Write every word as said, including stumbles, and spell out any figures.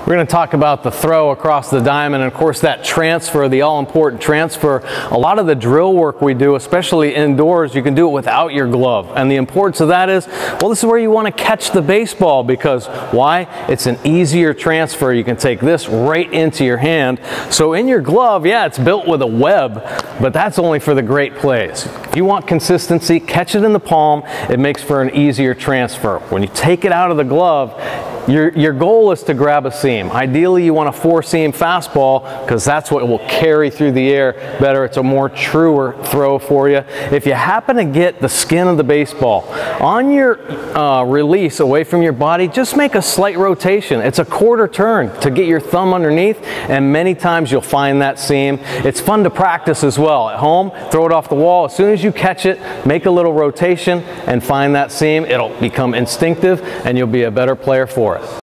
We're going to talk about the throw across the diamond, and of course that transfer, the all-important transfer. A lot of the drill work we do, especially indoors, you can do it without your glove. And the importance of that is, well, this is where you want to catch the baseball, because why? It's an easier transfer. You can take this right into your hand. So in your glove, yeah, it's built with a web, but that's only for the great plays. If you want consistency, catch it in the palm. It makes for an easier transfer. When you take it out of the glove, Your, your goal is to grab a seam. Ideally, you want a four-seam fastball because that's what will carry through the air better. It's a more truer throw for you. If you happen to get the skin of the baseball on your uh, release away from your body, just make a slight rotation. It's a quarter turn to get your thumb underneath, and many times you'll find that seam. It's fun to practice as well. At home, throw it off the wall. As soon as you catch it, make a little rotation and find that seam. It'll become instinctive, and you'll be a better player for it.